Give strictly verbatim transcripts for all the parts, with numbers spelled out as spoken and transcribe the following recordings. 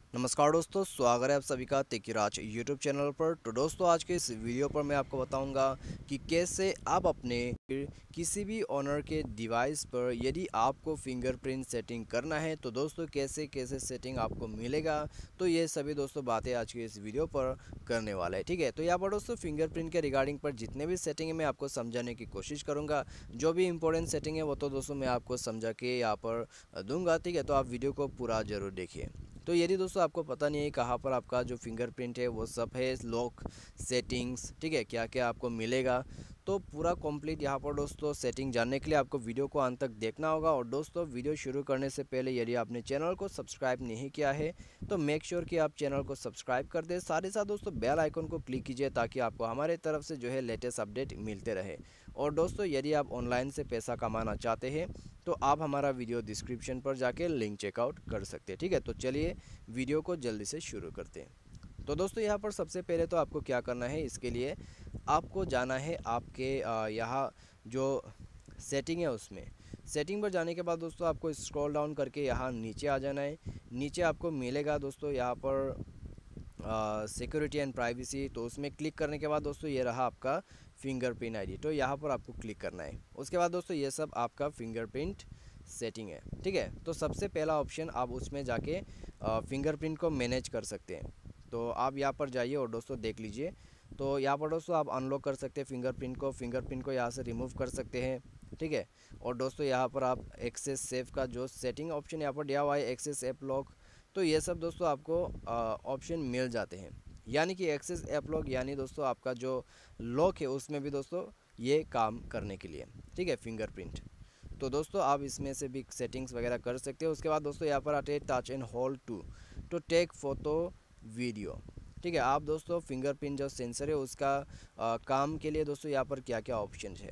नमस्कार दोस्तों, स्वागत है आप सभी का तेकीराज यूट्यूब चैनल पर। तो दोस्तों, आज के इस वीडियो पर मैं आपको बताऊंगा कि कैसे आप अपने किसी भी ओनर के डिवाइस पर यदि आपको फिंगरप्रिंट सेटिंग करना है तो दोस्तों कैसे कैसे सेटिंग आपको मिलेगा। तो ये सभी दोस्तों बातें आज के इस वीडियो पर करने वाला है। ठीक है, तो यहाँ पर दोस्तों फिंगरप्रिंट के रिगार्डिंग पर जितने भी सेटिंग है मैं आपको समझाने की कोशिश करूँगा। जो भी इंपॉर्टेंट सेटिंग है वो तो दोस्तों मैं आपको समझा के यहाँ पर दूंगा। ठीक है, तो आप वीडियो को पूरा ज़रूर देखिए। तो यदि दोस्तों आपको पता नहीं है कहाँ पर आपका जो फिंगरप्रिंट है वो सब है, लॉक सेटिंग्स, ठीक है, क्या क्या आपको मिलेगा, तो पूरा कंप्लीट यहाँ पर दोस्तों सेटिंग जानने के लिए आपको वीडियो को अंत तक देखना होगा। और दोस्तों वीडियो शुरू करने से पहले यदि आपने चैनल को सब्सक्राइब नहीं किया है तो मेक श्योर कि आप चैनल को सब्सक्राइब कर दें। साथ ही साथ दोस्तों बेल आइकन को क्लिक कीजिए ताकि आपको हमारे तरफ से जो है लेटेस्ट अपडेट मिलते रहे। और दोस्तों यदि आप ऑनलाइन से पैसा कमाना चाहते हैं तो आप हमारा वीडियो डिस्क्रिप्शन पर जाके लिंक चेकआउट कर सकते हैं। ठीक है, तो चलिए वीडियो को जल्दी से शुरू करते हैं। तो दोस्तों यहाँ पर सबसे पहले तो आपको क्या करना है, इसके लिए आपको जाना है आपके यहाँ जो सेटिंग है उसमें। सेटिंग पर जाने के बाद दोस्तों आपको स्क्रॉल डाउन करके यहाँ नीचे आ जाना है। नीचे आपको मिलेगा दोस्तों यहाँ पर सिक्योरिटी एंड प्राइवेसी, तो उसमें क्लिक करने के बाद दोस्तों ये रहा आपका फिंगरप्रिंट आईडी। तो यहाँ पर आपको क्लिक करना है। उसके बाद दोस्तों ये सब आपका फिंगरप्रिंट सेटिंग है। ठीक है, तो सबसे पहला ऑप्शन आप उसमें जाके फिंगरप्रिंट को मैनेज कर सकते हैं। तो आप यहाँ पर जाइए और दोस्तों देख लीजिए। तो यहाँ पर दोस्तों आप अनलॉक कर सकते हैं फिंगरप्रिंट को फिंगरप्रिंट को यहाँ से रिमूव कर सकते हैं। ठीक है, और दोस्तों यहाँ पर आप एक्सेस सेफ का जो सेटिंग ऑप्शन यहाँ पर दिया हुआ है, एक्सेस ऐप लॉक, तो ये सब दोस्तों आपको ऑप्शन मिल जाते हैं। यानी कि एक्सेस ऐप लॉक यानी दोस्तों आपका जो लॉक है उसमें भी दोस्तों ये काम करने के लिए। ठीक है, फिंगरप्रिंट, तो दोस्तों आप इसमें से भी सेटिंग्स वगैरह कर सकते हो। उसके बाद दोस्तों यहाँ पर आते हैं टच एंड होल्ड टू तो टेक फोटो वीडियो। ठीक है, आप दोस्तों फिंगरप्रिंट जो सेंसर है उसका आ, काम के लिए दोस्तों यहाँ पर क्या क्या ऑप्शन है।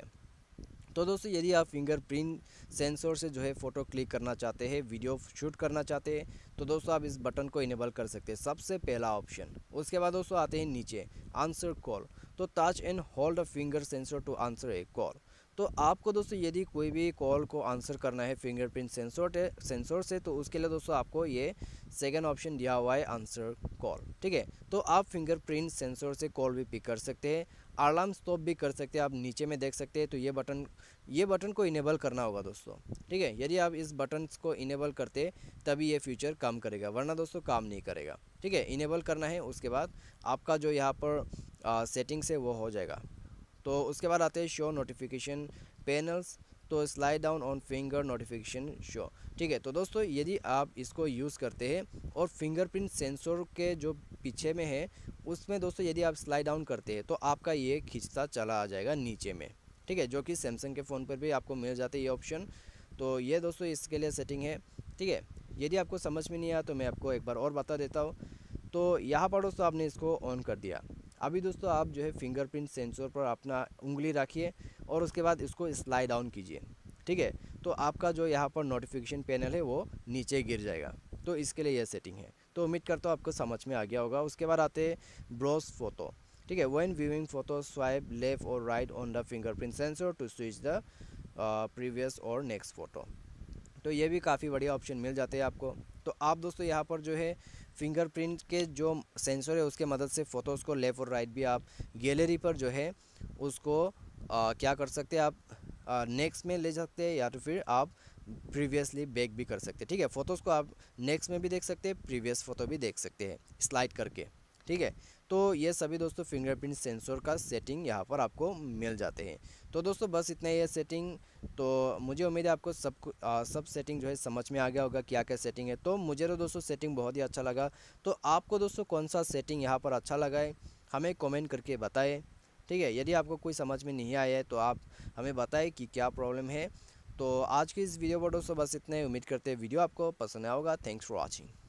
तो दोस्तों यदि आप फिंगरप्रिंट सेंसर से जो है फ़ोटो क्लिक करना चाहते हैं, वीडियो शूट करना चाहते हैं, तो दोस्तों आप इस बटन को इनेबल कर सकते हैं, सबसे पहला ऑप्शन। उसके बाद दोस्तों आते हैं नीचे आंसर कॉल, तो touch and hold a finger sensor to answer a call. तो आपको दोस्तों यदि कोई भी कॉल को आंसर करना है फिंगरप्रिंट सेंसर सेंसर से, तो उसके लिए दोस्तों आपको ये सेकेंड ऑप्शन दिया हुआ है आंसर कॉल। ठीक है, तो आप फिंगरप्रिंट सेंसर से कॉल भी पिक कर सकते हैं, अलार्म स्टॉप भी कर सकते हैं। आप नीचे में देख सकते हैं, तो ये बटन ये बटन को इनेबल करना होगा दोस्तों। ठीक है, यदि आप इस बटन को इनेबल करते तभी ये फीचर काम करेगा, वरना दोस्तों काम नहीं करेगा। ठीक है, इनेबल करना है, उसके बाद आपका जो यहाँ पर सेटिंग्स है वो हो जाएगा। तो उसके बाद आते हैं शो नोटिफिकेशन पैनल्स, तो slide down on finger notification show. ठीक है, तो दोस्तों यदि आप इसको यूज़ करते हैं और फिंगरप्रिंट सेंसर के जो पीछे में है उसमें दोस्तों यदि आप स्लाइड डाउन करते हैं तो आपका ये खींचता चला आ जाएगा नीचे में। ठीक है, जो कि सैमसंग के फ़ोन पर भी आपको मिल जाते हैं ये ऑप्शन। तो ये दोस्तों इसके लिए सेटिंग है। ठीक है, यदि आपको समझ में नहीं आया तो मैं आपको एक बार और बता देता हूँ। तो यहाँ पर दोस्तों आपने इसको ऑन कर दिया। अभी दोस्तों आप जो है फिंगरप्रिंट सेंसर पर अपना उंगली रखिए और उसके बाद इसको स्लाइड डाउन कीजिए। ठीक है, तो आपका जो यहाँ पर नोटिफिकेशन पैनल है वो नीचे गिर जाएगा। तो इसके लिए यह सेटिंग है। तो उम्मीद करता हूँ आपको समझ में आ गया होगा। उसके बाद आते हैं ब्रोस फोटो। ठीक है, when viewing photo swipe left और right on the fingerprint sensor to switch the previous और नेक्स्ट फोटो। तो ये भी काफ़ी बढ़िया ऑप्शन मिल जाते हैं आपको। तो आप दोस्तों यहाँ पर जो है फिंगरप्रिंट के जो सेंसर है उसके मदद से फ़ोटोज़ को लेफ़्ट और राइट भी आप गैलरी पर जो है उसको आ, क्या कर सकते हैं, आप नेक्स्ट में ले सकते हैं या तो फिर आप प्रीवियसली बैक भी कर सकते हैं। ठीक है, फ़ोटोज़ को आप नेक्स्ट में भी देख सकते हैं, प्रीवियस फ़ोटो भी देख सकते हैं स्लाइड करके। ठीक है, तो ये सभी दोस्तों फिंगरप्रिंट सेंसर का सेटिंग यहाँ पर आपको मिल जाते हैं। तो दोस्तों बस इतना ही है सेटिंग। तो मुझे उम्मीद है आपको सब आ, सब सेटिंग जो है समझ में आ गया होगा क्या क्या सेटिंग है। तो मुझे तो दोस्तों सेटिंग बहुत ही अच्छा लगा। तो आपको दोस्तों कौन सा सेटिंग यहाँ पर अच्छा लगा है हमें कमेंट करके बताएं। ठीक है, यदि आपको कोई समझ में नहीं आया है तो आप हमें बताएं कि क्या प्रॉब्लम है। तो आज की इस वीडियो पर दोस्तों बस इतने, उम्मीद करते हैं वीडियो आपको पसंद आया होगा। Thanks for watching.